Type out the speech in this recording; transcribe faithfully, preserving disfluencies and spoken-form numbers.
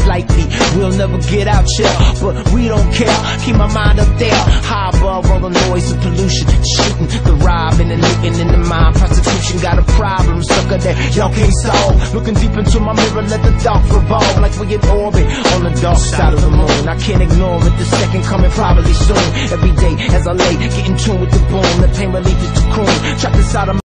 slightly. We'll never get out here, but we don't care. Keep my mind up there, high above all the noise and pollution. Shooting, the robbing and looting in the mind. Prostitution got a problem, sucker, that y'all can't solve. Looking deep into my mirror, let the thoughts revolve like we in orbit on the dark side of the moon. I can't ignore it, the second coming probably soon. Every day as I lay, get in tune with the boom. The pain relief is too cool. Trapped inside of